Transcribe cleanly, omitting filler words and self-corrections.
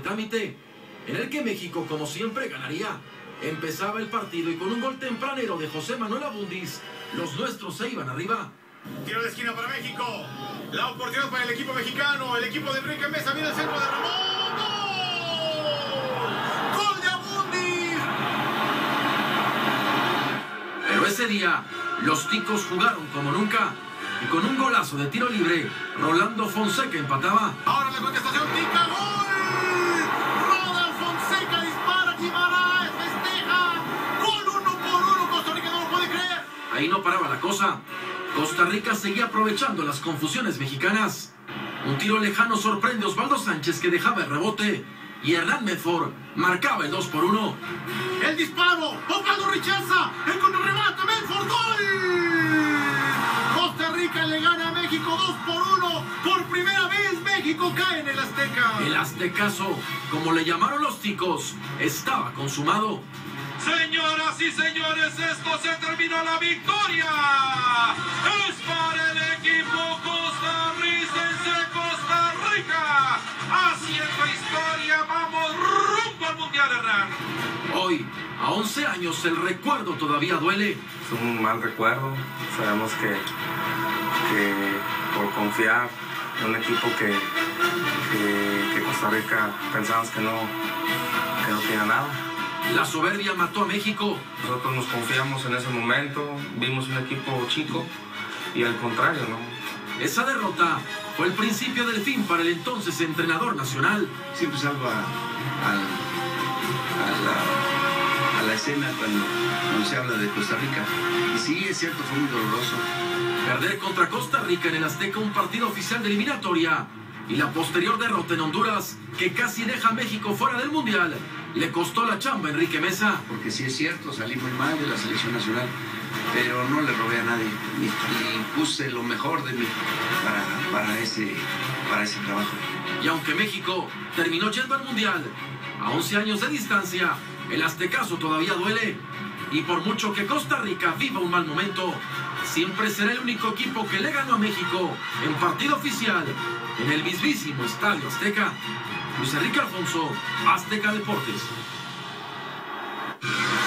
trámite, en el que México, como siempre, ganaría. Empezaba el partido y con un gol tempranero de José Manuel Abundis, los nuestros se iban arriba. Tiro de esquina para México. La oportunidad para el equipo mexicano. El equipo de Enrique Mesa viene el centro de Ramón. ¡Gol! ¡Gol de Abundis! Pero ese día, los ticos jugaron como nunca. Y con un golazo de tiro libre, Rolando Fonseca empataba. Ahora la contestación, tica, gol. Ronald Fonseca dispara, Guimaraes festeja. Gol 1-1, Costa Rica no lo puede creer. Ahí no paraba la cosa. Costa Rica seguía aprovechando las confusiones mexicanas. Un tiro lejano sorprende a Osvaldo Sánchez, que dejaba el rebote. Y Hernán Medford marcaba el 2-1. El disparo, Osvaldo rechaza. El contrarremate, Medford, gol. Costa Rica le gana a México 2-1. Por primera vez México cae en el Azteca. El aztecaso, como le llamaron los ticos, estaba consumado. Señoras y señores, esto se terminó, la victoria. Es para el equipo costarricense, Costa Rica. Haciendo historia, vamos rumbo al Mundial, Hernán. Hoy, a 11 años, el recuerdo todavía duele. Es un mal recuerdo. Sabemos que por confiar en un equipo que Costa Rica pensamos que no tiene nada. La soberbia mató a México. Nosotros nos confiamos en ese momento, vimos un equipo chico y al contrario, ¿no? Esa derrota fue el principio del fin para el entonces entrenador nacional. Siempre salgo a la escena cuando se habla de Costa Rica. Y sí, es cierto, fue muy doloroso. Perder contra Costa Rica en el Azteca, un partido oficial de eliminatoria, y la posterior derrota en Honduras, que casi deja a México fuera del Mundial, le costó la chamba a Enrique Mesa. Porque sí es cierto, salí muy mal de la selección nacional, pero no le robé a nadie. Y puse lo mejor de mí para ese trabajo. Y aunque México terminó yendo al Mundial, a 11 años de distancia, el aztecaso todavía duele. Y por mucho que Costa Rica viva un mal momento, siempre será el único equipo que le ganó a México en partido oficial en el mismísimo Estadio Azteca. Luis Enrique Alfonso, Azteca Deportes.